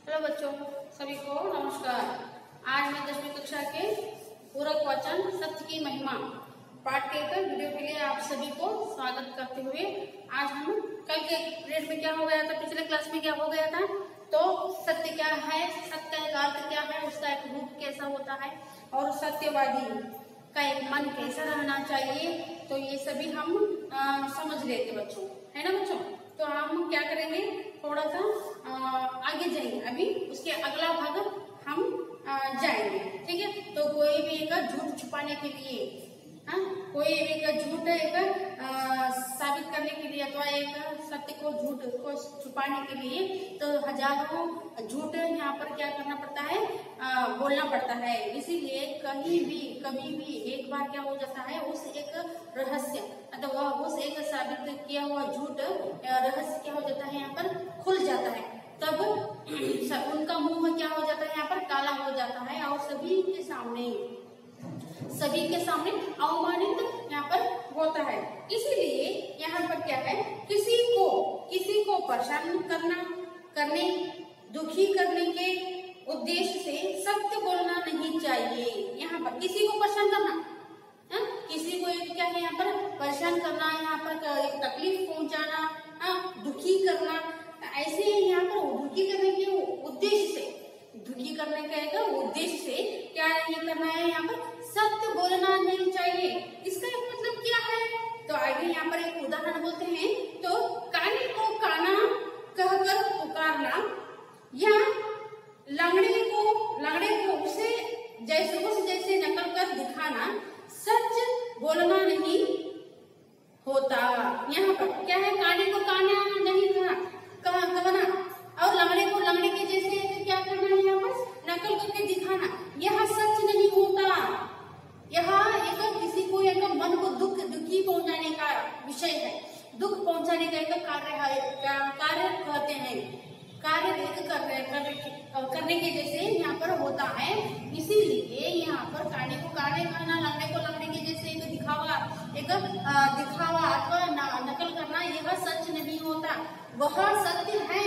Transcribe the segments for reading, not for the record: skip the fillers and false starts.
Hello बच्चों, सभी को नमस्कार। आज मैं 10वीं कक्षा के पूरक वाचन सत्य की महिमा पाठ के वीडियो के लिए आप सभी को स्वागत करते हुए आज हम कल के पीरियड में क्या हो गया था, पिछले क्लास में क्या हो गया था, तो सत्य क्या है, सत्य का अर्थ क्या है, उसका एक रूप कैसा होता है और सत्यवादी का एक मन कैसा रहना चाहिए, तो ये सभी हम समझ लेते बच्चों, है ना बच्चों। तो हम क्या करेंगे, थोड़ा सा आगे जाएंगे, अभी उसके अगला भाग हम जाएंगे, ठीक है। तो कोई भी एक झूठ छुपाने के लिए, कोई एक झूठ एक साबित करने के लिए अथवा एक सत्य को झूठ को छुपाने के लिए तो हजारों झूठ यहाँ पर क्या करना पड़ता है, बोलना पड़ता है। इसीलिए कहीं भी कभी भी एक बार क्या हो जाता है, उस एक रहस्य अथवा उस एक साबित किया हुआ झूठ रहस्य क्या हो जाता है, यहाँ पर खुल जाता है, तब उनका मुंह क्या हो जाता है, यहाँ पर काला हो जाता है और सभी के सामने अवमानित यहाँ पर होता है। इसीलिए यहाँ पर क्या है, किसी को परेशान करने दुखी करने के उद्देश्य से सत्य बोलना नहीं चाहिए। यहाँ पर किसी को परेशान करना, किसी को एक क्या है यहाँ पर परेशान करना, यहाँ पर एक तकलीफ पहुंचाना, दुखी करना, ऐसे यहाँ पर दुखी करने के उद्देश्य से, दुखी करने का एक उद्देश्य से क्या नहीं करना है, यहाँ पर सत्य बोलना नहीं चाहिए। इसका एक मतलब क्या है, तो आगे यहाँ पर एक उदाहरण बोलते हैं, तो काने को काना कहकर पुकारना या लंगड़े को उसे जैसे नकल कर दिखाना सच बोलना नहीं होता। यहाँ पर क्या है, काने को काना नहीं कहना और लंगड़े को लंगड़े के जैसे क्या करना है, यहाँ पर नकल करके दिखाना, यह सच नहीं होता। यह एक किसी को एक मन को दुखी पहुंचाने का विषय है, दुख पहुंचाने का एक कार्य कहते हैं, कार्य करने के जैसे यहाँ पर होता है। इसीलिए यहाँ पर काने को काने कहना, लंगड़े को लंगड़े के जैसे एक दिखावा अथवा नकल करना, यह सच नहीं होता। वह सत्य है,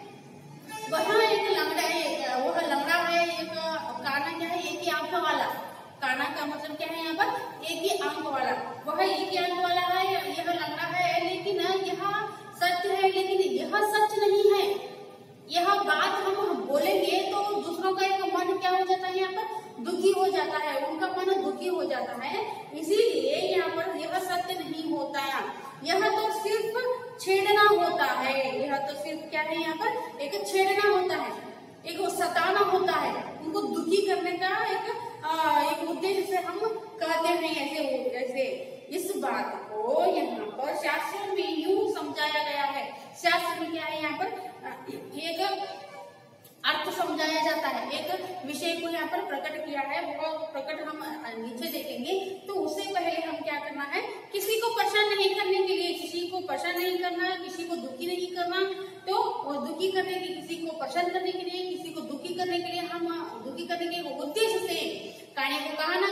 वह एक लंगड़ा है, वह लंगड़ा है, एक काना क्या है, एक ही आंख वाला। काना का मतलब क्या है, यहाँ पर एक ही आंख वाला, वह एक ही आंख वाला है, यह लंगड़ा है, लेकिन यह सत्य है, लेकिन यह सच नहीं है। यह बात हम बोलेंगे तो दूसरों का एक मन क्या हो जाता है, यहाँ पर दुखी हो जाता है, उनका मन दुखी हो जाता है। इसीलिए यहाँ पर यह सत्य नहीं होता है, यह तो सिर्फ छेड़ना होता है, यह तो सिर्फ क्या है, यहाँ पर एक छेड़ना होता है, एक सताना होता है, उनको दुखी करने का एक उद्देश्य से हम कहते हैं ऐसे। इस बात को यहाँ पर शास्त्रों में यूं समझाया गया है, शास्त्र में क्या है, यहाँ पर एक अर्थ समझाया जाता है, एक विषय को यहाँ पर प्रकट किया है, वो प्रकट हम नीचे देखेंगे। तो उससे पहले हम क्या करना है, किसी को परेशान नहीं करने के लिए, किसी को परेशान नहीं करना, किसी को दुखी नहीं करना, तो दुखी करने के, किसी को परेशान करने के लिए, किसी को दुखी करने के लिए, हम दुखी करने के उद्देश्य से काने को काना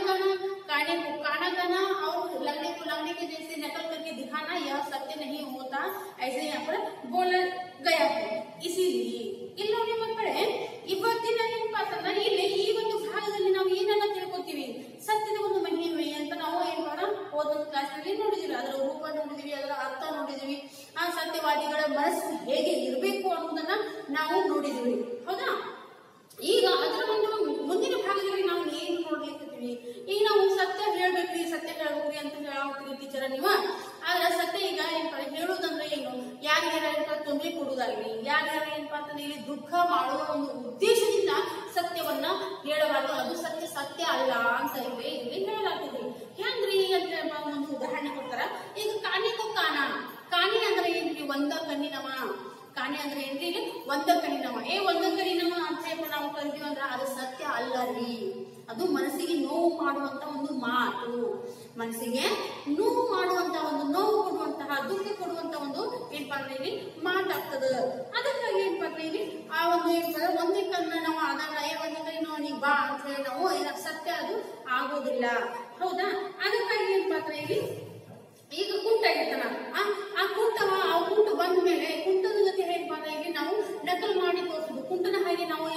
कहना और लंगड़े को लंगड़े के जैसे नकल करके दिखाना, यह सत्य नहीं होता, ऐसे यहाँ पर बोला गया है। इसीलिए ಇಲ್ಲೊಂದು ಮಕ್ಕಳೇ ಇವತ್ತಿನ ಏನಪ್ಪ ಇಲ್ಲಿ ಈ ಒಂದು ಭಾಗದಲ್ಲಿ ನಾವು ಏನನ್ನ ತಿಳ್ಕೊತೀವಿ, ಸತ್ಯದ ಒಂದು ಮಹಿಮೆ ಅಂತ ನಾವು ಏನ್ ಮಾಡೋಣ, ಓದೊಂದು ಕ್ಲಾಸ್ನಲ್ಲಿ ನೋಡಿದೀವಿ, ಅದರ ರೂಪ ನೋಡಿದೀವಿ, ಅದರ ಅರ್ಥ ನೋಡಿದೀವಿ, ಆ ಸತ್ಯವಾದಿಗಳ ಮನಸ್ಸು ಹೇಗೆ ಇರಬೇಕು ಅನ್ನೋದನ್ನ ನಾವು ನೋಡಿದೀವಿ, ಹೌದಾ। ಈಗ ಅದರ ಒಂದು ಮುಂದಿನ ಭಾಗದಲ್ಲಿ ನಾವು ಏನು ನೋಡ್ಲಿಕ್ಕಿದ್ದೀವಿ, ಈಗ ನಾವು ಸತ್ಯ ಹೇಳ್ಬೇಕ್ರಿ ಅಂತ ಹೇಳೋಗ್ತೀವಿ ಟೀಚರ್ ನೀವು, ಆದ್ರೆ ಸತ್ಯ ಈಗ ಹೇಳುವುದಂದ್ರೆ ಏನು, ಯಾರ್ಯಾರ ತೊಂದರೆ ಕೊಡುವುದಾಗ್ಲಿ, ಯಾರ್ಯಾರ ಏನಪ್ಪಾ ಅಂತಂದ್ರೆ ಇಲ್ಲಿ ದುಃಖ ಮಾಡುವ ಒಂದು ಉದ್ದೇಶದಿಂದ ಸತ್ಯವನ್ನ ಹೇಳಬಾರ್ದು, ಅದು ಸತ್ಯ ಅಲ್ಲ ಅಂತ ಇಲ್ಲಿ ಹೇಳಲಾಗ್ತದೆ। ಹೆಂಗ್ರಿ ಅಂತ ಒಂದು ಉದಾಹರಣೆ ಕೊಡ್ತಾರ, ಈಗ ಕಾನೆಗೂ ಕಾನೆ ಅಂದ್ರೆ ಏನ್ರಿ, ಒಂದ ಕಣ್ಣಿನವ, ಕಾನೆ ಅಂದ್ರೆ ಏನ್ರಿ, ಇಲ್ಲಿ ಒಂದ ಕಣ್ಣಿನವ, ಒಂದ ಕಣ್ಣಿನವ ಅಂತ ನಾವು ಕರಿತೀವಿ ಅಂದ್ರೆ ಅದು ಸತ್ಯ ಅಲ್ಲ ರೀ, ಅದು ಮನಸ್ಸಿಗೆ ನೋವು ಮಾಡುವಂತ ಒಂದು ಮಾತು, ಮನಸ್ಸಿಗೆ ನೋವು ಮಾಡುವಂತ ಒಂದು, ನೋವು ಕೊಡುವಂತಹ, ದುಃಖ ಕೊಡುವಂತ ಒಂದು ಏನಪ್ಪಾ ಅಂದ್ರೆ ಇಲ್ಲಿ ಮಾತಾಗ್ತದ। ಅದಕ್ಕಾಗಿ ಏನಪ್ಪಾ ಅಂದ್ರೆ ಇಲ್ಲಿ ಆ ಒಂದು ಏನಪ್ಪ ಒಂದೇ ಕಣ್ಣ ನಾವು ಆದಾಗ ಒಂದೇ ಕಣ್ಣಿನವ ನೀ ಬಾ ಅಂತ ಹೇಳಿ ನಾವು ಸತ್ಯ ಅದು ಆಗೋದಿಲ್ಲ, ಹೌದಾ। ಅದಕ್ಕಾಗಿ ಏನಪ್ಪಾ ಅಂದ್ರೆ ಇಲ್ಲಿ ಈಗ ಕುಂಟ ಆಗಿರ್ತಾನ, ಆ ಕುಂಟ ಬಂದ ಮೇಲೆ ಕುಂಟದ ಜೊತೆ ಹೇಗೆ ನಾವು ನಕಲ್ ಮಾಡಿ ತೋರಿಸುದು, ಕುಂಟನ ಹಾಗೆ ನಾವು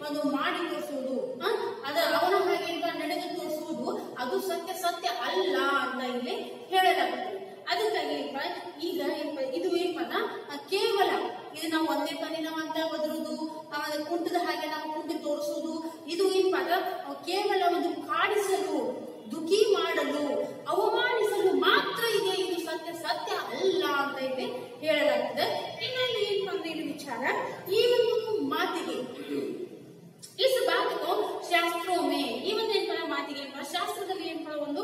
ಒಂದು ಮಾಡಿ ತೋರಿಸುವುದು, ಅವನ ಹಾಗೆ ನಡೆದು ತೋರಿಸುವುದು ಅದು ಸತ್ಯ ಸತ್ಯ ಅಲ್ಲ ಅಂತ ಇಲ್ಲಿ ಹೇಳಲಾಗುತ್ತೆ. ಅದಕ್ಕಾಗಿ ಈಗ ಇದು ಏನಪ್ಪ ಕೇವಲ ಇದು ನಾವು ಒಂದೇ ಕಣ್ಣಿನವಂತ ಒದರುವುದು, ಕುಂಟದ ಹಾಗೆ ನಾವು ಕುಂಟು ತೋರಿಸುವುದು, ಇದು ಏನಪ್ಪ ಕೇವಲ ಒಂದು ಕಾಡಿಸಲು, ದುಃಖಿ ಮಾಡಲು, ಅವಮಾನಿಸಲು ಮಾತ್ರ ಇದೆ. ಇದು ಸತ್ಯ ಸತ್ಯ ಅಲ್ಲ ಅಂತ ಇಲ್ಲಿ ಹೇಳಲಾಗ್ತದೆ. ಇನ್ನೊಂದು ಏನಪ್ಪ ಅಂದ್ರೆ ಇಲ್ಲಿ ವಿಚಾರ, ಈ ಒಂದು ಮಾತಿಗೆ इस बात को शास्त्रों में ಈ ಒಂದು ಏನಪ್ಪ ಮಾತಿಗೆ ಶಾಸ್ತ್ರದಲ್ಲಿ ಏನಪ್ಪ ಒಂದು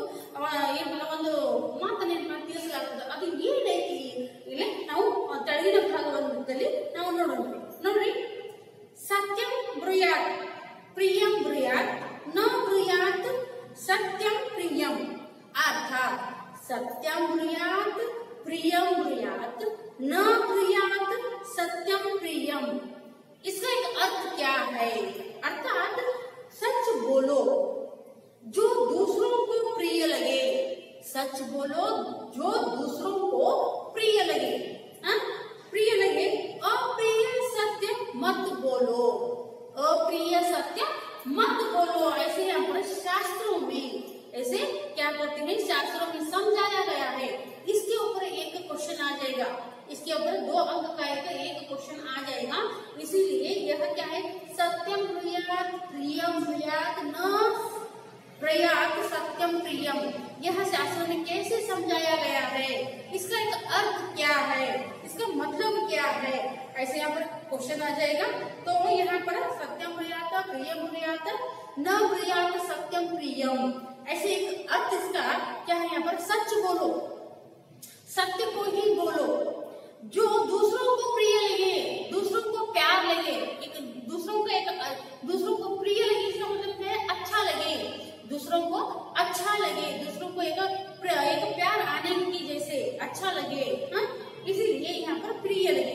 ಮಾತನ್ನ ತಿಳಿಸಲಾಗ್ತದೆ. ಅದು ಏನೈತಿ ಇಲ್ಲಿ ನಾವು ತಳಗಿನ ಭಾಗದಲ್ಲಿ ನಾವು ನೋಡ್ರಿ ಸತ್ಯಂ ಬ್ರೂಯಾತ್ ಪ್ರಿಯಂ ಬ್ರೂಯಾತ್ ನ ಬ್ರೂಯಾತ್ सत्यम प्रियम, अर्थात सत्यम ब्रूयात प्रियम ब्रूयात न ब्रूयात सत्यम प्रियम। इसका एक अर्थ क्या है? अर्थात सच बोलो जो दूसरों को प्रिय लगे, सच बोलो जो दूसरों को प्रिय लगे, प्रिय लगे। अप्रिय सत्य मत बोलो, अप्रिय सत्य मत बोलो। ऐसे यहाँ पर शास्त्रों में ऐसे क्या करते हैं, शास्त्रों में समझाया गया है। इसके ऊपर एक क्वेश्चन आ जाएगा, इसके ऊपर 2 अंक का एक क्वेश्चन आ जाएगा। इसीलिए यह क्या है, सत्यम ब्रूयात प्रियम ब्रूयात न ब्रूयात सत्यम प्रियम, यह शास्त्रों में कैसे समझाया गया है, इसका एक अर्थ क्या है, इसका मतलब क्या है, ऐसे यहाँ पर क्वेश्चन आ जाएगा। तो यहाँ पर सत्यम ब्रूयात प्रियम ब्रूयात न ब्रूयात सत्यम प्रियम, ऐसे एक अर्थ इसका क्या है, यहाँ पर सच बोलो, सत्य को ही बोलो, जो दूसरों को प्रिय लगे, दूसरों को प्यार लगे, दूसरों को प्रिय लगे, इसका मतलब है अच्छा लगे, दूसरों को अच्छा लगे, दूसरों को एक प्यार आने की जैसे अच्छा लगे, इसीलिए यहाँ पर प्रिय लगे।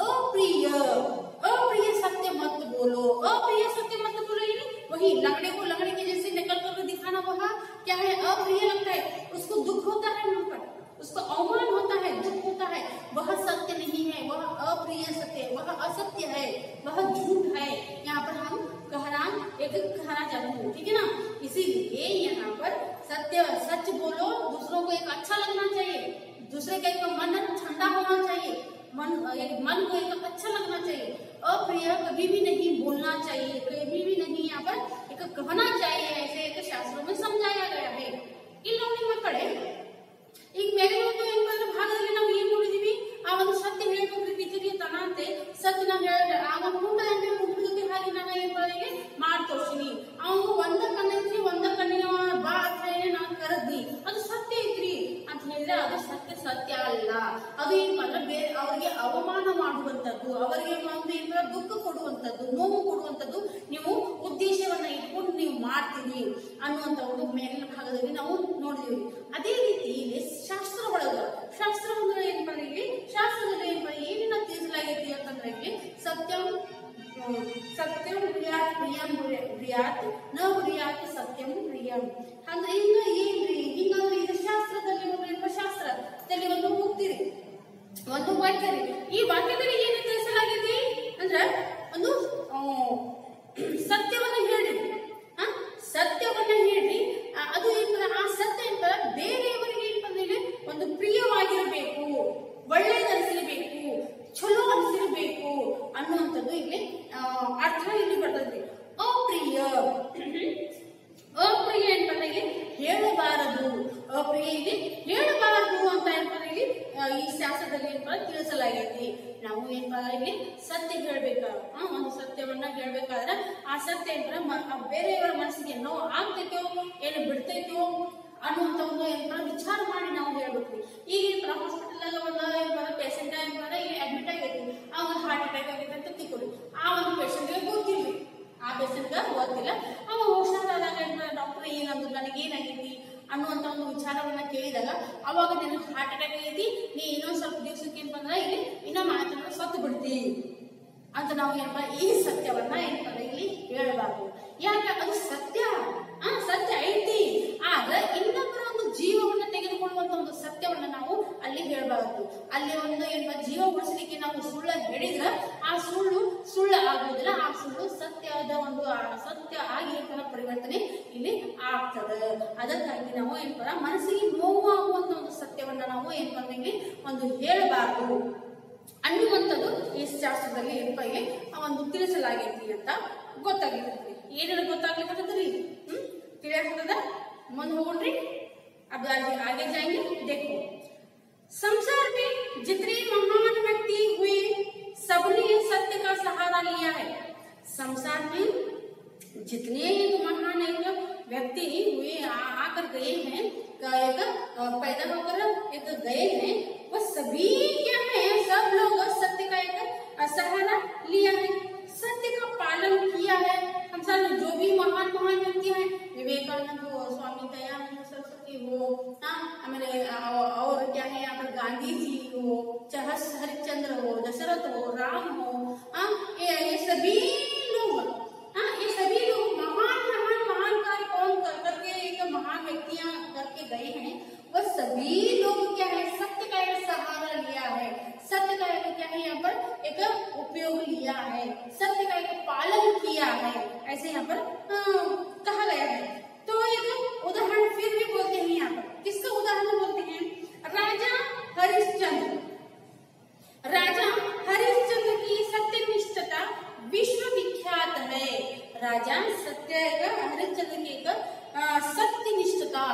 अप्रिय सत्य मत बोलो, अप्रिय सत्य मत बोलो, वही लकड़े को लकड़े के जैसे निकल कर दिखाना, वह क्या है, अप्रिय लगता है, उसको दुख होता है, वहां पर उसको अवमान होता है, दुख होता है, वह सत्य नहीं है, वह अप्रिय सत्य है, वह असत्य है, वह झूठ है। यहाँ पर हम कहना चाहते हैं, ठीक है ना। इसीलिए यहाँ पर सत्य सच बोलो, दूसरों को एक अच्छा लगना चाहिए, दूसरे का एक मन ठंडा होना चाहिए, मन को एक अच्छा लगना चाहिए। अप्रिय कभी भी नहीं बोलना चाहिए, कभी भी नहीं यहाँ पर एक कहना चाहिए, ऐसे एक शास्त्रों में समझाया गया है। इन लोगों कड़े ಈಗ ಬೇರೆ ಒಂದು ಏನಂದ್ರೆ ಭಾಗದಲ್ಲಿ ನಾವು ಏನ್ ನೋಡಿದೀವಿ, ಆ ಒಂದು ಸತ್ಯ ಹೇಳಬೇಕು ಟೀಚರ್ಗೆ ತನ ಅಂತೆ ಸತ್ಯ ನಾವು ಹೇಳಿದ್ರೆ ಆ ಒಂದು ಮುಂಡ ಅಂದ್ರೆ ಮುಂದಕ್ಕೆ ಹಾಗೆ ನಾನು ಏನ್ ಮಾಡಿಗೆ ಮಾಡಿ ತೋರಿಸಿನಿ, ಅವನು ಒಂದ ಕಣ್ಣೈತ್ರಿ ಒಂದ ಕಣ್ಣಿನ ಬಾ ಅಂತ ಹೇಳಿ ನಾವು ಕರೆದ್ನಿ, ಅದು ಸತ್ಯ ಐತ್ರಿ ಅಂತ ಹೇಳಿದ್ರೆ ಅದು ಸತ್ಯ ಸತ್ಯ ಅಲ್ಲ, ಅದು ಏನ್ ಮಾಡಿದ್ರೆ ಬೇರೆ ಅವರಿಗೆ ಅವಮಾನ ಮಾಡುವಂತದ್ದು, ಅವರಿಗೆ ಒಂದು ಏನ್ ದುಃಖ ಕೊಡುವಂತದ್ದು, ನೋವು ಕೊಡುವಂತದ್ದು ನೀವು ಉದ್ದೇಶವನ್ನ ಇಟ್ಕೊಂಡು ನೀವು ಮಾಡ್ತೀರಿ ಅನ್ನುವಂತ ಒಂದು ಮೇಲಿನ ಭಾಗದಲ್ಲಿ ನಾವು ನೋಡಿದೀವಿ. ಅದೇ ರೀತಿ ಇಲ್ಲಿ ಶಾಸ್ತ್ರ ಅಂದ್ರೆ ಏನ್ ಮಾಡಿ, ಇಲ್ಲಿ ಶಾಸ್ತ್ರದಲ್ಲಿ ಏನ್ ಮಾಡಿ ಏನೇನ ತಿಳಿಸಲಾಗೈತಿ ಅಂತಂದ್ರೆ ಇಲ್ಲಿ ಸತ್ಯಂ ಬ್ರೂಯಾತ್ ಪ್ರಿಯಂ ಬ್ರೂಯಾತ್ ನ ಬ್ರೂಯಾತ್ ಸತ್ಯಂ ಪ್ರಿಯಂ ಅಂದ್ರೆ ಹಿಂಗ ಏನ್ರಿ, ಹಿಂಗಂದ್ರೆ ಇದು ಶಾಸ್ತ್ರದಲ್ಲಿ ಶಾಸ್ತ್ರದಲ್ಲಿ ಒಂದು ಹೋಗ್ತೀರಿ, ಒಂದು ವಾಕ್ಯ ರೀ, ಈ ವಾಕ್ಯದಲ್ಲಿ ಏನು ತಿಳಿಸಲಾಗೈತಿ ಅಂದ್ರೆ ಒಂದು ಸತ್ಯವನ್ನ ಹೇಳ್ರಿ, ಸತ್ಯವನ್ನ ಹೇಳ್ರಿ, ಅದು ಏನ್ ಆ ಸತ್ಯ ಏನ್ ಬೇರೆಯವರಿಗೆ ಏನ್ ಬಂದ್ರೆ ಒಂದು ಪ್ರಿಯವಾಗಿರಬೇಕು, ಒಳ್ಳೆಯದನಿಸಬೇಕು, ಚಲೋ ಅನಿಸಿರಬೇಕು ಅನ್ನುವಂಥದ್ದು ಇಲ್ಲಿ ಅರ್ಥ ಇಲ್ಲಿ ಬರ್ತದೆ. ಅಪ್ರಿಯ ಏನ್ಪಂದ್ರೆ ಇಲ್ಲಿ ಹೇಳಬಾರದು, ಅಪ್ರಿಯ ಇಲ್ಲಿ ಹೇಳಬಾರದು ಅಂತ ಏನ್ಪಂದ್ರೆ ಇಲ್ಲಿ ಈ ಶಾಸ್ತ್ರದಲ್ಲಿ ಏನ್ಪ ತಿಳಿಸಲಾಗೈತಿ. ನಾವು ಏನ್ಪ ಇಲ್ಲಿ ಸತ್ಯ ಹೇಳ್ಬೇಕ, ಒಂದು ಸತ್ಯವನ್ನ ಹೇಳ್ಬೇಕಾದ್ರೆ ಆ ಸತ್ಯ ಏನ್ಪ ಬೇರೆಯವರ ಮನಸ್ಸಿಗೆ ನೋವು ಆಗ್ತೈತೋ ಏನು ಬಿಡ್ತೈತೋ ಅನ್ನುವಂತ ಒಂದು ಏನಪ್ಪ ವಿಚಾರ ಮಾಡಿ ನಾವು ಹೇಳ್ಬೇಕು. ಈಗ ಹಾಸ್ಪಿಟಲ್ ಒಂದು ಪೇಷಂಟ್ ಇಲ್ಲಿ ಅಡ್ಮಿಟ್ ಆಗೈತಿ, ಅವಾಗ ಹಾರ್ಟ್ ಅಟ್ಯಾಕ್ ಆಗೈತೆ ಅಂತ ತಿಳ್ಕೊಳ್ಳಿ, ಆ ಒಂದು ಪೇಷಂಟ್ಗೆ ಗೊತ್ತಿಲ್ಲ, ಆ ಪೇಷಂಟ್ಗೆ ಗೊತ್ತಿಲ್ಲ, ಅವ ಹುಷಾರಾದಾಗ ಡಾಕ್ಟರ್ ಏನಂದ್ರು ನನಗೆ ಏನಾಗೈತಿ ಅನ್ನುವಂತ ಒಂದು ವಿಚಾರವನ್ನ ಕೇಳಿದಾಗ ಅವಾಗ ನಿನಗೆ ಹಾರ್ಟ್ ಅಟ್ಯಾಕ್ ಆಗೈತಿ, ನೀ ಇನ್ನೊಂದ್ ಸ್ವಲ್ಪ ದಿವಸಕ್ಕೆ ಏನ್ ಬಂದ್ರೆ ಇಲ್ಲಿ ಇನ್ನ ಮಾತನ್ನ ಸತ್ತು ಬಿಡ್ತಿ ಅಂತ ನಾವು ಏನಪ್ಪ ಈ ಸತ್ಯವನ್ನ ಏನಪ್ಪ ಇಲ್ಲಿ ಹೇಳಬಾರ್ದು. ಯಾಕೆ ಅದು ಸತ್ಯ ಐತಿ, ಆದ್ರೆ ಇನ್ನೊಬ್ಬರ ಒಂದು ಜೀವವನ್ನ ತೆಗೆದುಕೊಳ್ಳುವಂತ ಒಂದು ಸತ್ಯವನ್ನ ನಾವು ಅಲ್ಲಿ ಹೇಳಬಾರದು. ಅಲ್ಲಿ ಒಂದು ಏನಪ್ಪ ಜೀವ ಉಳಿಸಲಿಕ್ಕೆ ನಾವು ಸುಳ್ಳ ಹೇಳಿದ್ರೆ ಆ ಸುಳ್ಳು ಆಗುವುದಿಲ್ಲ, ಆ ಸುಳ್ಳು ಸತ್ಯದ ಒಂದು ಸತ್ಯ ಆಗಿ ಪರಿವರ್ತನೆ ಇಲ್ಲಿ ಆಗ್ತದೆ. ಅದಕ್ಕಾಗಿ ನಾವು ಏನಪ್ಪ ಮನಸ್ಸಿಗೆ ನೋವಾಗುವಂತ ಒಂದು ಸತ್ಯವನ್ನ ನಾವು ಏನಪ್ಪ ಇಲ್ಲಿ ಒಂದು ಹೇಳಬಾರದು ಅನ್ನುವಂಥದ್ದು ಈ ಶಾಸ್ತ್ರದಲ್ಲಿ ಏನಪ್ಪ ಇಲ್ಲಿ ಒಂದು ತಿಳಿಸಲಾಗೈತಿ ಅಂತ ಗೊತ್ತಾಗಿರ್ತದೆ. ಏನೇನು ಗೊತ್ತಾಗ್ಲಿಕ್ಕತ್ತದ್ರಿ ತಿಳಿಯಾಗ್ತದ. ಮುಂದೆ ಹೋಗ್ರಿ. अब आगे जाएंगे. देखो, संसार में जितने महान व्यक्ति हुए सबने सत्य का सहारा लिया है. संसार में जितने महान व्यक्ति हुए आकर गए हैं, एक पैदा होकर एक गए हैं, वो सभी क्या है, सब लोग सत्य का एक सहारा लिया है, सत्य का पालन किया है. हम सब जो भी महान महान व्यक्ति हैं, विवेकानंद हो, स्वामी दयानंद सरस्वती हो, आमेले और क्या है यहाँ पर गांधी जी हो, चाहे हरिश्चंद्र हो, दशरथ हो, राम हो, ये सभी लोग महान महान महान कार्य कौन करके एक महान व्यक्तियां करके गए हैं. वह सभी लोग क्या है, सत्य का एक सहारा लिया है, सत्य का एक क्या है यहाँ पर एक उपयोग लिया है, सत्य का एक पालन किया है, ऐसे यहाँ पर कहा गया है. तो एक उदाहरण फिर भी बोलते हैं यहाँ पर. किसका उदाहरण बोलते हैं? राजा हरिश्चंद्र. राजा हरिश्चंद्र की सत्यनिष्ठता विश्व विख्यात है. राजा हरिश्चंद्र की एक सत्यनिष्ठता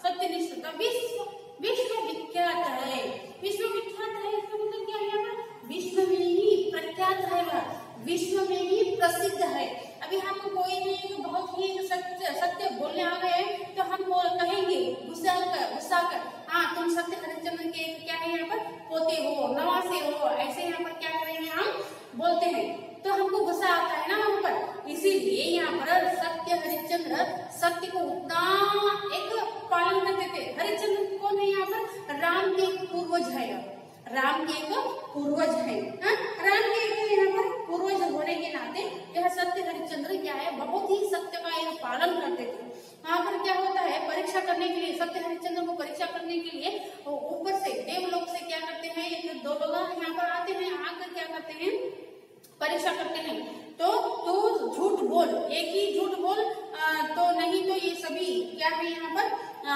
विश्व विख्यात है. विश्व विख्यात है इसका मतलब क्या है? विश्व में ही प्रख्यात है, विश्व में ही प्रसिद्ध है. अभी हम कोई भी बहुत ही सत्य बोलने आ गए तो हम कहेंगे गुस्सा कर हाँ तुम सत्य हरिश्चंद्र के क्या है यहाँ पर पोते हो, नवासे हो, ऐसे यहाँ पर क्या करेंगे हम बोलते हैं तो हमको गुस्सा आता है ना वहाँ पर. इसीलिए यहाँ पर सत्य हरिश्चंद्र सत्य को उतना एक पालन करते थे. हरिश्चंद्र कौन है यहाँ पर? राम के पूर्वज है, राम के एक पूर्वज है. राम के यहाँ पर पूर्वज होने के नाते यह सत्य हरिश्चंद्र क्या है, बहुत ही सत्य का एक पालन करते थे. वहाँ पर क्या होता है, परीक्षा करने के लिए सत्य हरिश्चंद्र को परीक्षा करने के लिए ऊपर से देवलोक से क्या करते हैं, एक दो लोग यहाँ पर आते हैं, आकर क्या करते हैं परीक्षा करते हैं. तो झूठ बोल, एक ही झूठ बोल, तो नहीं तो ये सभी क्या है यहाँ पर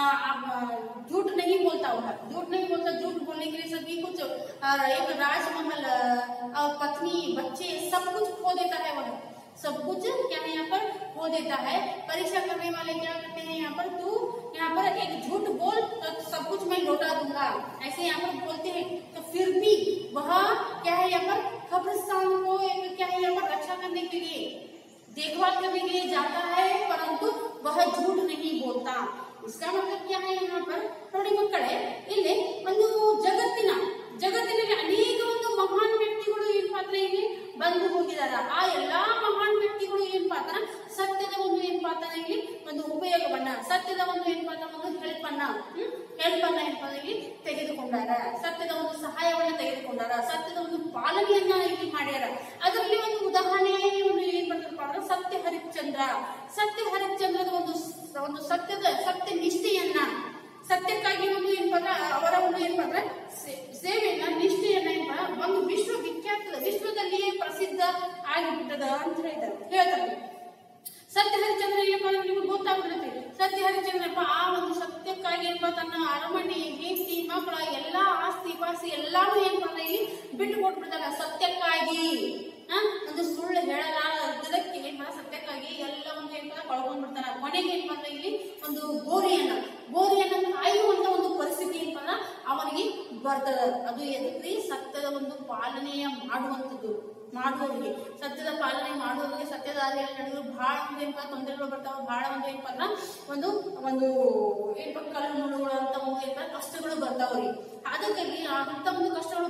झूठ नहीं बोलता हुआ, झूठ नहीं बोलता. झूठ बोलने के लिए सभी कुछ एक राजमहल और पत्नी बच्चे सब कुछ खो देता है, वह सब कुछ क्या है यहाँ पर खो देता है. परीक्षा करने वाले क्या करते हैं यहाँ पर, तू यहाँ पर एक झूठ बोल तो सब कुछ मैं लौटा दूंगा, ऐसे यहाँ पर बोलते हैं. तो फिर भी वह क्या है यहाँ पर कब्रिस्तान को क्या है यहाँ पर रक्षा करने के लिए, देखभाल करने के लिए जाता है, परंतु वह झूठ नहीं बोलता. इसका मतलब क्या है यहाँ पर ನೋಡಿ ಮಕ್ಕಳೇ, ಇಲ್ಲಿ ಒಂದು ಜಗತ್ತಿನಲ್ಲಿ ಅನೇಕ ಒಂದು ಮಹಾನ್ ವ್ಯಕ್ತಿಗಳು ಏನಪ್ಪಾ ಅಂದ್ರೆ ಇಲ್ಲಿ ಬಂದು ಹೋಗಿದ್ದಾರೆ. ಆ ಎಲ್ಲಾ ಮಹಾನ್ ವ್ಯಕ್ತಿಗಳು ಏನಪ್ಪಾ ಅಂದ್ರೆ ಸತ್ಯದ ಒಂದು ಏನಪ್ಪಾ ಅಂದ್ರೆ ಇಲ್ಲಿ ಒಂದು ಉಪಯೋಗವನ್ನ, ಸತ್ಯದ ಒಂದು ಏನಪ್ಪಾ ಅಂದ್ರೆ ಒಂದು ಹೆಲ್ಪ್ ಅನ್ನ ಏನಪ್ಪಾ ಇಲ್ಲಿ ತೆಗೆದುಕೊಂಡಾರ, ಸತ್ಯದ ಒಂದು ಸಹಾಯವನ್ನ ತೆಗೆದುಕೊಂಡಾರ, ಸತ್ಯದ ಒಂದು ಪಾಲನೆಯನ್ನ ಇಲ್ಲಿ ಮಾಡ್ಯಾರ. ಅದರಲ್ಲಿ ಒಂದು ಉದಾಹರಣೆ ಒಂದು ಏನ್ ಬರ್ತದಪ್ಪ ಅಂದ್ರೆ ಸತ್ಯ ಹರಿಶ್ಚಂದ್ರದ ಒಂದು ಸತ್ಯ ನಿಷ್ಠೆಯನ್ನ, ಸತ್ಯಕ್ಕಾಗಿ ಒಂದು ಏನಪ್ಪ ಅಂದ್ರೆ ಅವರ ಒಂದು ಏನಪ್ಪ ಅಂದ್ರೆ ಸೇವೆಯನ್ನ ನಿಷ್ಠೆಯನ್ನ ಒಂದು ವಿಶ್ವದಲ್ಲಿಯೇ ಪ್ರಸಿದ್ಧ ಆಗಿಬಿಟ್ಟದ ಅಂತ ಹೇಳ್ತಾರೆ. ಸತ್ಯ ಹರಿಶ್ಚಂದ್ರ ಏನಪ್ಪ ಅಂದ್ರೆ ನಿಮ್ಗೆ ಗೊತ್ತಾಗ್ಬಿಡುತ್ತೆ. ಸತ್ಯ ಹರಿಶ್ಚಂದ್ರಪ್ಪ ಆ ಒಂದು ಸತ್ಯಕ್ಕಾಗಿ ಏನಪ್ಪ ತನ್ನ ಅರಮನೆ, ಹೆಂಡತಿ, ಮಕ್ಕಳ ಎಲ್ಲಾ ಆಸ್ತಿ ಪಾಸ್ತಿ ಎಲ್ಲಾನು ಏನಪ್ಪ ಅಂದ್ರೆ ಇಲ್ಲಿ ಬಿಟ್ಟು ಕೊಟ್ಬಿಡ್ತಾರ ಸತ್ಯಕ್ಕಾಗಿ. ಒಂದು ಸುಳ್ಳು ಹೇಳಲಾರದಕ್ಕೆ ಏನಪ್ಪ ಸತ್ಯಕ್ಕಾಗಿ ಎಲ್ಲ ಒಂದು ಏನಪ್ಪ ಕಳ್ಕೊಂಡ್ಬಿಡ್ತಾರ. ಕೊನೆಗೆ ಏನಪ್ಪ ಅಂದ್ರೆ ಇಲ್ಲಿ ಒಂದು ಗೋರಿಯನ್ನ ಕಾಯುವಂತ ಒಂದು ಪರಿಸ್ಥಿತಿ ಏನಪ್ಪ ಅವನಿಗೆ ಬರ್ತದ. ಅದು ಎದಕ್ರಿ? ಸತ್ಯದ ಒಂದು ಪಾಲನೆಯ ಮಾಡುವವರಿಗೆ, ಸತ್ಯದ ಪಾಲನೆ ಮಾಡುವವರಿಗೆ, ಸತ್ಯದ ದಾರಿಯಲ್ಲಿ ನಡೆಯುವ ಬಹಳ ಒಂದು ಏನಪ್ಪ ತೊಂದರೆಗಳು ಬರ್ತಾವ, ಬಹಳ ಒಂದು ಏನಪ್ಪ ಅಂದ್ರೆ ಒಂದು ಏನಪ್ಪ ಕಲ್ಲು ಮುಳ್ಳುಗಳು ಅಂತ ಒಂದು ಏನಪ್ಪ ಕಷ್ಟಗಳು ಬರ್ತಾವ್ರಿ. ಅದಕ್ಕಾಗಿ ಅಂತ ಒಂದು ಕಷ್ಟಗಳು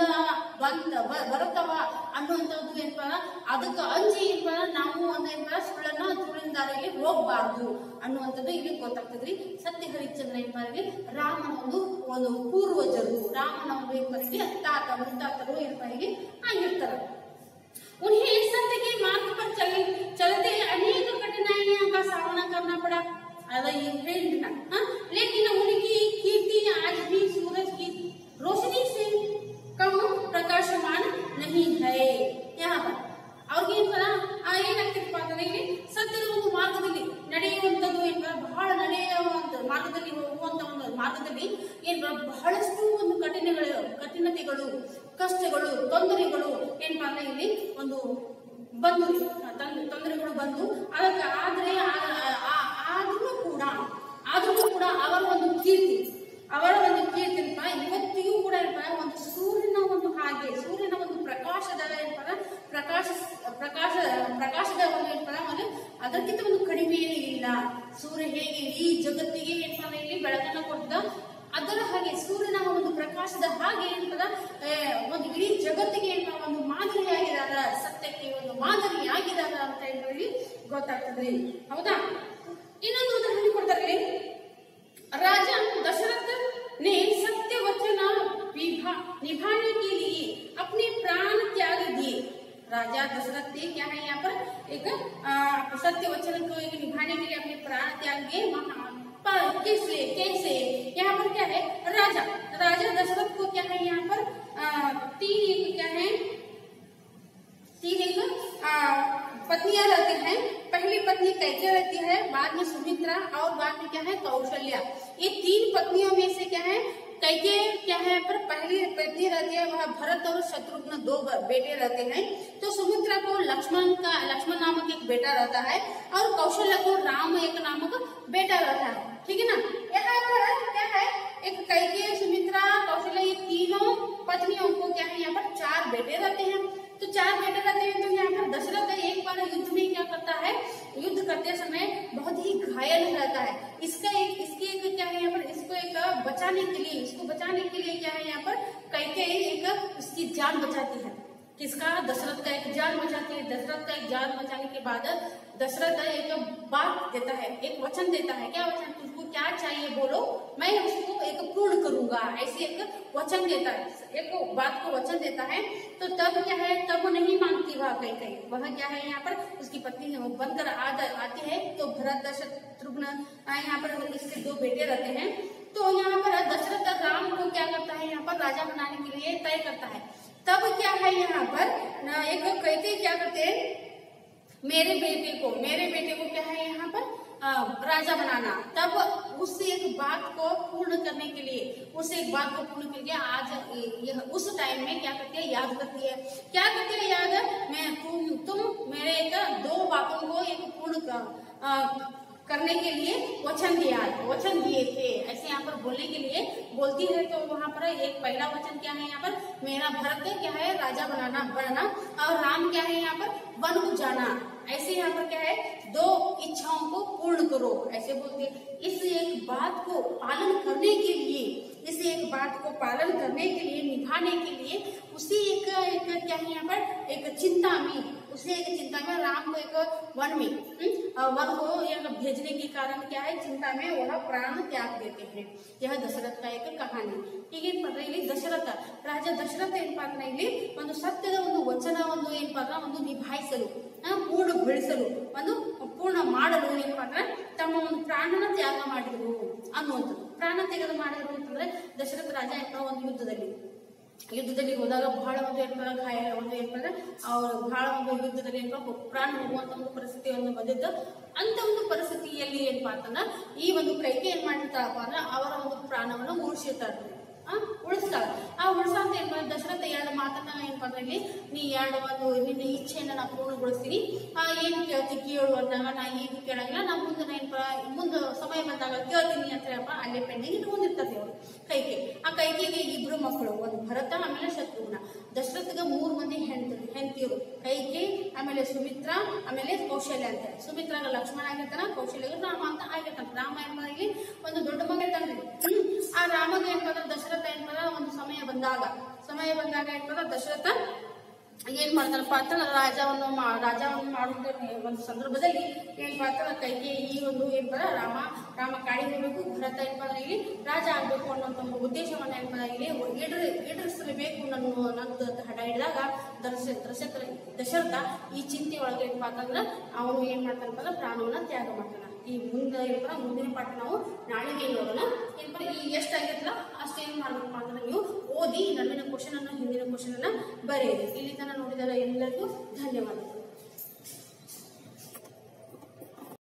ಬರುತ್ತವ ಅನ್ನುವಂಥದ್ದು ಏನಪ್ಪ ಅದಕ್ಕೆ ಅಂಜಿ ಏನಪ್ಪ ನಾವು ಒಂದು ಏನಪ್ಪ ಸುಳ್ಳಿನ ದಾರಿಯಲ್ಲಿ ಹೋಗ್ಬಾರ್ದು ಅನ್ನುವಂಥದ್ದು ಇಲ್ಲಿ ಗೊತ್ತಾಗ್ತದ್ರಿ. ಸತ್ಯ ಹರಿಶ್ಚಂದ್ರ ಏನಪ್ಪ ರಾಮನ ಒಂದು ಪೂರ್ವಜರು, ರಾಮನ ಒಂದು ಏನಪ್ಪ ತಾತರು ಏನಪ್ಪ ಆಗಿರ್ತಾರ. उन्हें सत्य के मार्ग पर चलते अनेक कठिनाइयों का सामना करना पड़ा, लेकिन उनकी कीर्ति आज भी सूरज की रोशनी से कम प्रकाशमान नहीं है. यहाँ पर और ये ತೊಂದರೆಗಳು ಏನಪ್ಪಾ ಅಂದ್ರೆ ಇಲ್ಲಿ ಒಂದು ಬಂದು ತೊಂದರೆಗಳು ಬಂದು ಅದಕ್ಕೆ ಆದ್ರೂ ಕೂಡ ಅವರ ಒಂದು ಕೀರ್ತಿ ಏನಪ್ಪ ಇವತ್ತಿಗೂ ಕೂಡ ಏನಪ್ಪ ಒಂದು ಸೂರ್ಯನ ಒಂದು ಹಾಗೆ ಸೂರ್ಯನ ಒಂದು ಪ್ರಕಾಶದ ಏನಪ್ಪ ಪ್ರಕಾಶದ ಒಂದು ಏನಪ್ಪ ಅಂದ್ರೆ ಅದಕ್ಕಿಂತ ಒಂದು ಕಡಿಮೆ ಇಲ್ಲ. ಸೂರ್ಯ ಹೇಗೆ ಈ ಜಗತ್ತಿಗೆ ಏನಪ್ಪ ಇಲ್ಲಿ ಬೆಳಕನ್ನು ಕೊಟ್ಟಿದ್ದ ಅದರ ಹಾಗೆ ಸೂರ್ಯನ ಒಂದು ಪ್ರಕಾಶದ ಹಾಗೆ ಏನಪ್ಪದ ಒಂದು ಇಡೀ ಜಗತ್ತಿಗೆ ಏನಪ್ಪ ಒಂದು ಮಾದರಿಯಾಗಿದಾರ, ಸತ್ಯಕ್ಕೆ ಒಂದು ಮಾದರಿಯಾಗಿದಾರ ಅಂತ ಹೇಳಿ ಗೊತ್ತಾಗ್ತದ್ರಿ. ಹೌದಾ? ಇನ್ನೊಂದು ಉದಾಹರಣೆ ಕೊಡ್ತಾರೆ. राजा दशरथ ने सत्य वचन निभाने के लिए अपने प्राण त्याग दिए। राजा दशरथ ने क्या है यहाँ पर एक सत्य वचन को एक निभाने के लिए अपने प्राण त्याग दिए। कैसे यहाँ पर क्या है, राजा दशरथ को क्या है यहाँ पर तीन पत्नियां रहती हैं। पहली पत्नी कैकेयी रहती है, बाद में सुमित्रा और बाद में क्या है कौशल्या। ये तीन पत्नियों में से क्या है कैकेयी क्या है पर पहली पत्नी रहती है, वह भरत और शत्रुघ्न दो बेटे रहते हैं। तो सुमित्रा को लक्ष्मण नामक एक बेटा रहता है और कौशल्या को राम एक नामक बेटा रहता है। ठीक है ना? यहाँ पर क्या है एक कैकेयी, सुमित्रा, कौशल्या ये तीनों पत्नियों को क्या है यहाँ पर 4 बेटे रहते हैं। तो 4 बेटे रहते हैं। तो यहाँ पर दशरथ एक बार युद्ध में क्या करता है, युद्ध करते समय बहुत ही घायल रहता है। इसके एक क्या है यहाँ पर इसको बचाने के लिए क्या है यहाँ पर कैकेयी एक उसकी जान बचाती है। किसका? दशरथ का एक जान बचाती है। दशरथ का एक जान बचाने के बाद दशरथ एक बात देता है, एक वचन देता है। क्या वचन? तुझको क्या चाहिए बोलो, मैं उसको एक पूर्ण करूंगा, ऐसे एक वचन देता है, एक बात को वचन देता है। तो तब क्या है, तब नहीं मांगती वह कैकेयी। वह क्या है यहाँ पर उसकी पत्नी बनकर आती है। तो भरत शत्रुघ्न यहाँ पर इसके 2 बेटे रहते हैं। तो यहाँ पर दशरथ राम को क्या करता है यहाँ पर राजा बनाने के लिए तय करता है। तब क्या है यहाँ पर एक कैकेयी क्या करते हैं, मेरे बेटे को क्या है यहाँ पर राजा बनाना। तब उस एक बात को पूर्ण करने के लिए आज उस टाइम में क्या करती है, याद करती है। क्या करती है याद? तुम मेरे 2 बातों को एक पूर्ण करने के लिए वचन दिए थे, ऐसे यहाँ पर बोलने के लिए बोलती है। तो वहाँ पर एक पहला वचन क्या है यहाँ पर, मेरा भरत क्या है राजा बनना और राम क्या है यहाँ पर वन को जाना। ऐसे यहाँ पर क्या है 2 इच्छाओं को पूर्ण करो, ऐसे बोलते हैं। इस एक बात को पालन करने के लिए निभाने के लिए उसी एक क्या है यहाँ पर एक चिंता में राम को एक वन को भेजने के कारण क्या है, चिंता में वह प्राण त्याग देते हैं। यह दशरथ का एक कहानी। ಹೀಗೆ ಇಲ್ಲಿ ರಾಜ ದಶರಥ ಏನಪ್ಪಾ ಅಂದ್ರೆ ಇಲ್ಲಿ ಒಂದು ಸತ್ಯದ ಒಂದು ವಚನವನ್ನು ಏನಪ್ಪಾ ಅಂದ್ರೆ ಒಂದು ನಿಭಾಯಿಸಲು, ಪೂರ್ಣಗೊಳಿಸಲು, ಒಂದು ಪೂರ್ಣ ಮಾಡಲು ಏನಪ್ಪಾ ಅಂದ್ರೆ ತಮ್ಮ ಒಂದು ಪ್ರಾಣನ ತ್ಯಾಗ ಮಾಡಿದ್ರು ಅನ್ನುವಂಥದ್ದು. ಪ್ರಾಣ ತ್ಯಾಗ ಮಾಡಿದ್ರು ಅಂತಂದ್ರೆ ದಶರಥ ರಾಜ ಏನಪ್ಪಾ ಒಂದು ಯುದ್ಧದಲ್ಲಿ ಹೋದಾಗ ಬಹಳ ಒಂದು ಏನಪ್ಪ ಗಾಯ ಒಂದು ಏನಪ್ಪ ಅವರು ಬಹಳ ಒಂದು ಯುದ್ಧದಲ್ಲಿ ಏನಪ್ಪ ಪ್ರಾಣ ಹೋಗುವಂತ ಒಂದು ಪರಿಸ್ಥಿತಿ ಒಂದು ಬಂದಿದ್ದು. ಅಂತ ಒಂದು ಪರಿಸ್ಥಿತಿಯಲ್ಲಿ ಏನಪ್ಪಾ ಅಂತಂದ್ರೆ ಈ ಒಂದು ಕೈಗೆ ಏನ್ ಮಾಡಿರ್ತಾರಪ್ಪ ಅಂದ್ರೆ ಅವರ ಒಂದು ಪ್ರಾಣವನ್ನು ಉಳಿಸಿರ್ತಾರೆ, ಉಳಿಸ್ತಾರ. ಆ ಉಳಿಸಂತ ಏನ್ ಮಾಡಿ ದಶರಥ 2 ಮಾತನ್ನ ಏನಪ್ಪಾ ಅಂದ್ರೆ ಇಲ್ಲಿ ನೀ 2 ಒಂದು ನಿನ್ನ ಇಚ್ಛೆಯನ್ನ ನಾ ಪೂರ್ಣಗೊಳಿಸ್ತೀನಿ, ಏನ್ ಕೇಳು ಅಂದಾಗ ನಾ ಈಗ ಕೇಳಂಗಿಲ್ಲ, ನಾ ಮುಂದೆ ಸಮಯ ಬಂದಾಗ ಕೇಳ್ತೀನಿ ಅಂತ ಹೇಳಪ್ಪ ಅಲ್ಲೇ ಪೆಂಡಿಂಗ್ ಇಟ್ಕೊಂಡಿರ್ತಾರೆ ಅವರು ಕೈಗೆ. ಆ ಕೈಗೆಗೆ 2 ಮಕ್ಕಳು, ಒಂದು ಭರತ ಆಮೇಲೆ ಶತ್ರುಘ್ನ. ದಶರಥಗೆ 3 ಮಂದಿ ಹೆಂಡತಿಯರು, ಕೈಗೆ ಆಮೇಲೆ ಸುಮಿತ್ರಾ ಆಮೇಲೆ ಕೌಶಲ್ಯ ಅಂತ. ಸುಮಿತ್ರಾಗ ಲಕ್ಷ್ಮಣ ಆಗಿರ್ತಾನ, ಕೌಶಲ್ಯ ರಾಮ ಅಂತ ಆಗಿರ್ತಾನ. ರಾಮ ಏನ್ಮಾಡಿ ಒಂದು ದೊಡ್ಡ ಮಗ ಇರ್ತಾನೆ. ಆ ರಾಮಗೆ ಏನ್ಪದ ದಶರಥ ಏನ್ಪದ ಒಂದು ಸಮಯ ಬಂದಾಗ ಏನ್ಪದ ದಶರಥ ಏನ್ ಮಾಡ್ತಾರಪ್ಪ ಅಂತ ರಾಜವನ್ನು ಮಾಡುವ ಒಂದು ಸಂದರ್ಭದಲ್ಲಿ ಏನ್ ಮಾಡ್ತಾರ ಕೈಗೆ ಈ ಒಂದು ಏನ್ಪದ ರಾಮ ಕಾಡಿ ಹೋಗ್ಬೇಕು, ಭರತ ಏನ್ಪದ ಇಲ್ಲಿ ರಾಜ ಆಗ್ಬೇಕು ಅನ್ನೋಂಥ ಒಂದು ಉದ್ದೇಶವನ್ನ ಏನ್ಪದ ಇಲ್ಲಿ ಈಡೇರಿಸಲೇಬೇಕು ನನ್ನದು ಹಠ ಹಿಡಿದಾಗ ದಶರಥ ಈ ಚಿಂತೆ ಒಳಗೆ ಏನ್ ಮಾಡ್ತಾರ ಅವನು ಏನ್ ಮಾಡ್ತಾನಪ್ಪ ಪ್ರಾಣವನ್ನ ತ್ಯಾಗ ಮಾಡ್ತಾನ. ಈ ಮುಂದಿನ ಪಾಠ ನಾವು ನಾಳೆಗೆ ನೋಡೋಣ. ಏನಪ್ಪ ಈ ಎಷ್ಟಾಗಿರ್ತಲ್ಲ ಅಷ್ಟು ಏನ್ ಮಾಡ್ಬೇಕಪ್ಪ ಅಂದ್ರೆ ನೀವು ಓದಿ ನಡುವಿನ ಕ್ವಶನ್ ಅನ್ನು ಹಿಂದಿನ ಕ್ವಶನ್ ಅನ್ನ ಬರೆಯಿರಿ. ಇಲ್ಲಿ ತನಕ ನೋಡಿದರೆ ಎಲ್ಲರಿಗೂ ಧನ್ಯವಾದಗಳು.